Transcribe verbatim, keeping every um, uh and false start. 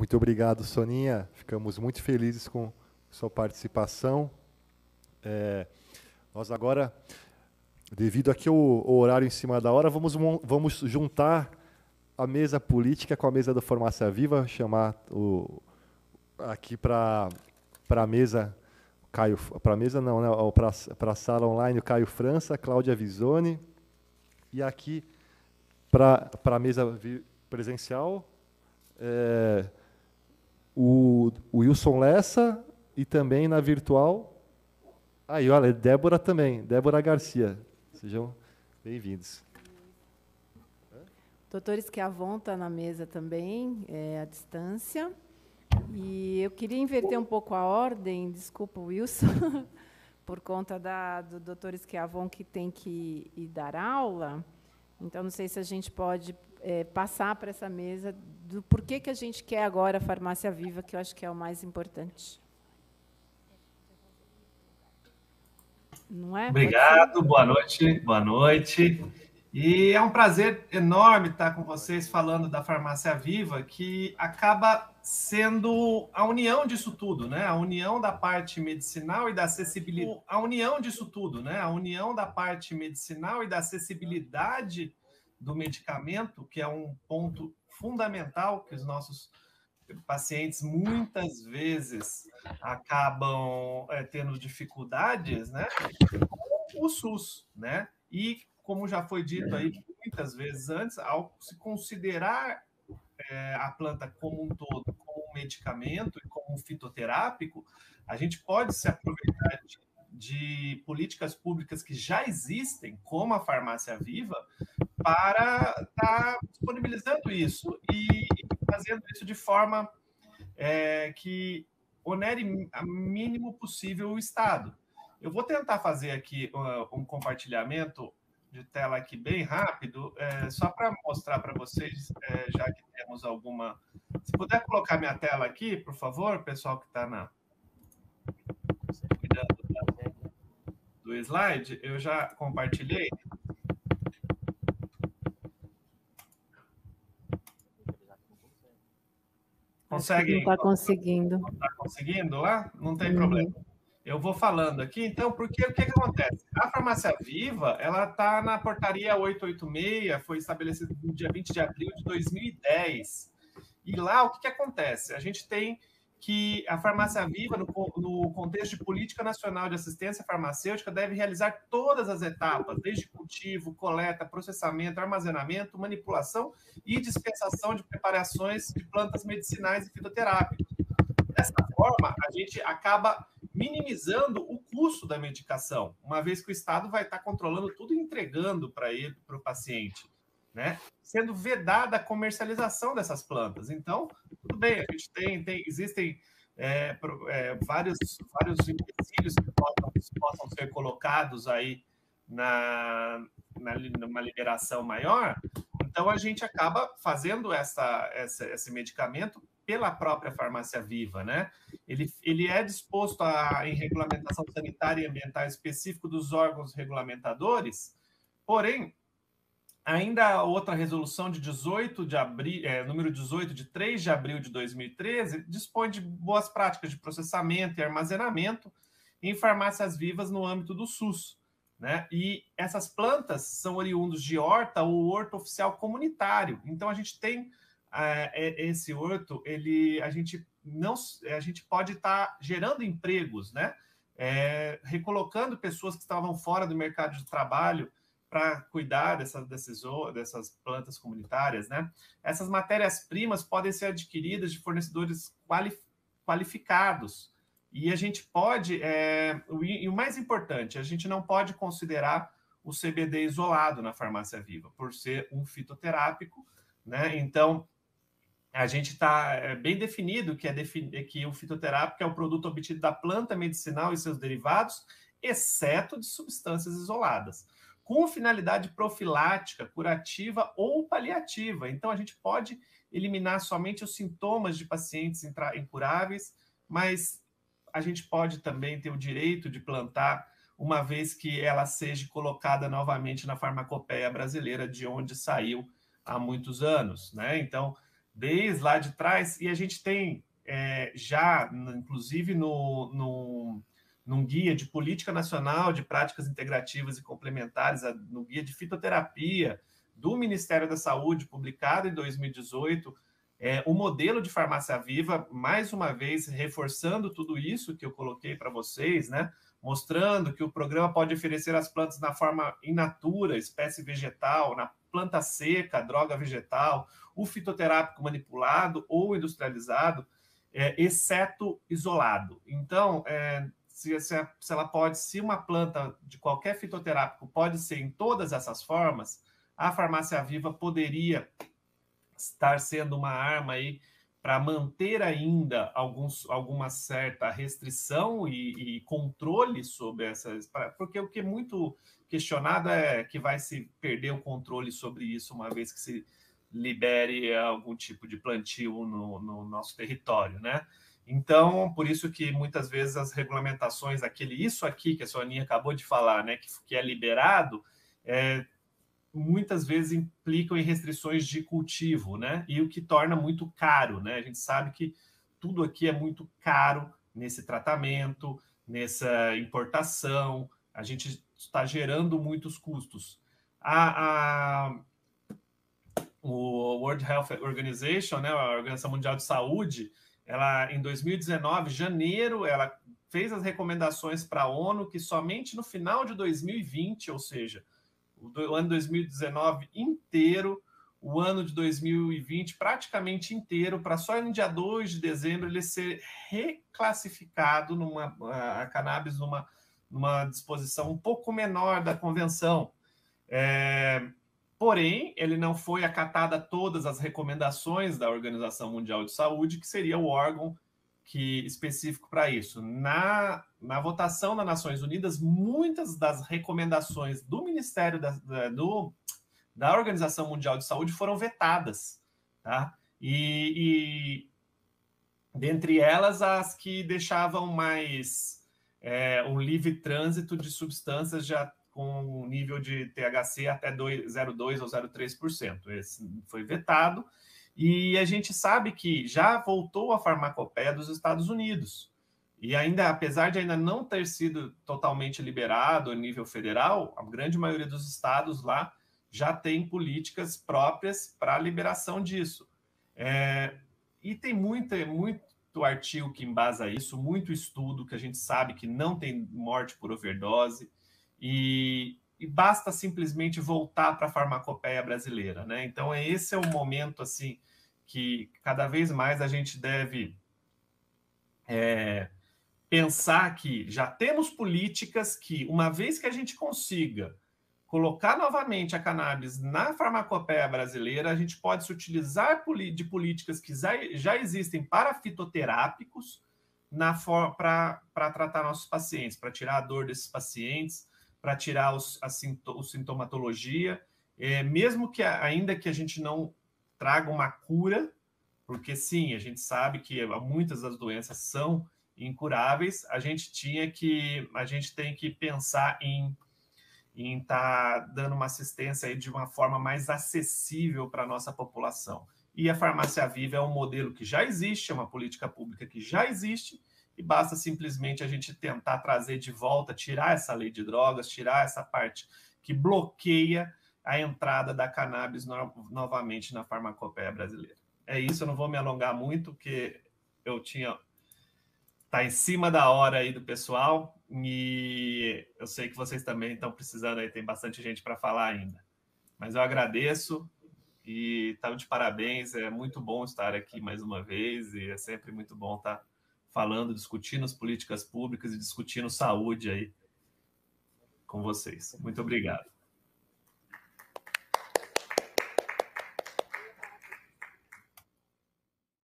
Muito obrigado, Soninha. Ficamos muito felizes com sua participação. É, nós agora, devido aqui ao, ao horário em cima da hora, vamos, vamos juntar a mesa política com a mesa da Farmácia Viva, chamar o, aqui para a mesa, Caio, para a mesa não, né, para a sala online, o Caio França, Cláudia Visoni, e aqui para a mesa presencial, é, o, o Wilson Lessa, e também na virtual, aí, olha, Débora também, Débora Garcia. Sejam bem-vindos. Doutor Schiavon está na mesa também, é, à distância. E eu queria inverter um pouco a ordem, desculpa, Wilson, por conta da, do doutor Schiavon, que tem que ir dar aula. Então, não sei se a gente pode é, passar para essa mesa do porquê que a gente quer agora a Farmácia Viva, que eu acho que é o mais importante. Não é? Obrigado, boa noite, boa noite. E é um prazer enorme estar com vocês falando da Farmácia Viva, que acaba sendo a união disso tudo, né? A união da parte medicinal e da acessibilidade. A união disso tudo, né? A união da parte medicinal e da acessibilidade do medicamento, que é um ponto fundamental que os nossos pacientes muitas vezes acabam é, tendo dificuldades, né? Com o SUS, né? E como já foi dito aí muitas vezes antes, ao se considerar é, a planta como um todo, como um medicamento e como um fitoterápico, a gente pode se aproveitar de, de políticas públicas que já existem, como a Farmácia Viva, para estar disponibilizando isso e, e fazendo isso de forma é, que onere o mínimo possível o Estado. Eu vou tentar fazer aqui uh, um compartilhamento de tela aqui bem rápido, é, só para mostrar para vocês, é, já que temos alguma... Se puder colocar minha tela aqui, por favor, pessoal que está na... cuidando da... do slide, eu já compartilhei. Consegue? Não está conseguindo. Não está conseguindo lá? Não tem uhum. problema. Eu vou falando aqui, então, porque o que, que acontece? A Farmácia Viva, ela está na portaria oitocentos e oitenta e seis, foi estabelecida no dia vinte de abril de dois mil e dez. E lá, o que, que acontece? A gente tem que a Farmácia Viva, no, no contexto de Política Nacional de Assistência Farmacêutica, deve realizar todas as etapas, desde cultivo, coleta, processamento, armazenamento, manipulação e dispensação de preparações de plantas medicinais e fitoterápicas. Dessa forma, a gente acaba minimizando o custo da medicação, uma vez que o Estado vai estar controlando tudo e entregando para ele, para o paciente, né? Sendo vedada a comercialização dessas plantas. Então, tudo bem, a gente tem, tem existem é, é, vários, vários empecilhos que possam, possam ser colocados aí na, na, numa liberação maior, então a gente acaba fazendo essa, essa, esse medicamento pela própria Farmácia Viva, né? Ele, ele é disposto a, em regulamentação sanitária e ambiental específico dos órgãos regulamentadores, porém, ainda outra resolução de dezoito de abril, é, número dezoito, de três de abril de dois mil e treze, dispõe de boas práticas de processamento e armazenamento em farmácias vivas no âmbito do SUS, né? E essas plantas são oriundos de horta ou horto oficial comunitário. Então, a gente tem Uh, esse horto, ele, a, gente não, a gente pode estar tá gerando empregos, né? É, recolocando pessoas que estavam fora do mercado de trabalho para cuidar dessas, desses, dessas plantas comunitárias, né? Essas matérias-primas podem ser adquiridas de fornecedores quali, qualificados. E a gente pode, é, o, e o mais importante, a gente não pode considerar o C B D isolado na Farmácia Viva, por ser um fitoterápico, né? Então, a gente está é, bem definido que, é defini que o fitoterápico é o produto obtido da planta medicinal e seus derivados, exceto de substâncias isoladas, com finalidade profilática, curativa ou paliativa. Então, a gente pode eliminar somente os sintomas de pacientes incuráveis, mas a gente pode também ter o direito de plantar, uma vez que ela seja colocada novamente na farmacopeia brasileira, de onde saiu há muitos anos, né? Então, desde lá de trás, e a gente tem é, já, inclusive no, no, num guia de política nacional de práticas integrativas e complementares, no guia de fitoterapia do Ministério da Saúde, publicado em dois mil e dezoito, é, o modelo de farmácia viva, mais uma vez, reforçando tudo isso que eu coloquei para vocês, né? Mostrando que o programa pode oferecer as plantas na forma in natura, espécie vegetal, na planta seca, droga vegetal, o fitoterápico manipulado ou industrializado, é, exceto isolado. Então, é, se, se, se ela pode, se uma planta de qualquer fitoterápico pode ser em todas essas formas, a farmácia viva poderia estar sendo uma arma aí para manter ainda alguns, alguma certa restrição e, e controle sobre essas... Pra, porque o que é muito questionado é que vai se perder o controle sobre isso uma vez que se libere algum tipo de plantio no, no nosso território, né? Então, por isso que muitas vezes as regulamentações, aquele isso aqui que a Soninha acabou de falar, né, que, que é liberado, é, muitas vezes implicam em restrições de cultivo, né? E o que torna muito caro, né? A gente sabe que tudo aqui é muito caro nesse tratamento, nessa importação, a gente está gerando muitos custos. A, a, o World Health Organization, né, a Organização Mundial de Saúde, ela, em dois mil e dezenove, janeiro, ela fez as recomendações para a ONU que somente no final de dois mil e vinte, ou seja, o ano dois mil e dezenove inteiro, o ano de dois mil e vinte praticamente inteiro, para só no dia dois de dezembro ele ser reclassificado numa, a cannabis numa, numa disposição um pouco menor da convenção. É, porém, ele não foi acatada todas as recomendações da Organização Mundial de Saúde, que seria o órgão que, específico para isso. Na, na votação das Nações Unidas, muitas das recomendações do Ministério da, da, do, da Organização Mundial de Saúde foram vetadas, tá? E, e dentre elas, as que deixavam mais é, um livre trânsito de substâncias já com um nível de T H C até zero vírgula dois por cento ou zero vírgula três por cento. Esse foi vetado. E a gente sabe que já voltou a farmacopeia dos Estados Unidos. E ainda, apesar de ainda não ter sido totalmente liberado a nível federal, a grande maioria dos estados lá já tem políticas próprias para a liberação disso. É, e tem muita, muito artigo que embasa isso, muito estudo que a gente sabe que não tem morte por overdose, e, e basta simplesmente voltar para a farmacopeia brasileira, né? Então, esse é o momento, assim, que cada vez mais a gente deve é, pensar que já temos políticas que, uma vez que a gente consiga colocar novamente a cannabis na farmacopeia brasileira, a gente pode se utilizar de políticas que já existem para fitoterápicos para tratar nossos pacientes, para tirar a dor desses pacientes, para tirar os, a, a sintomatologia, é, mesmo que ainda que a gente não traga uma cura, porque sim, a gente sabe que muitas das doenças são incuráveis, a gente tinha que, a gente tem que pensar em em estar tá dando uma assistência aí de uma forma mais acessível para a nossa população. E a farmácia viva é um modelo que já existe, é uma política pública que já existe, e basta simplesmente a gente tentar trazer de volta, tirar essa lei de drogas, tirar essa parte que bloqueia a entrada da cannabis no, novamente na farmacopeia brasileira. É isso, eu não vou me alongar muito, porque eu tinha... Está em cima da hora aí do pessoal, e eu sei que vocês também estão precisando aí, tem bastante gente para falar ainda. Mas eu agradeço e estava de parabéns, é muito bom estar aqui mais uma vez, e é sempre muito bom estar falando, discutindo as políticas públicas e discutindo saúde aí com vocês. Muito obrigado.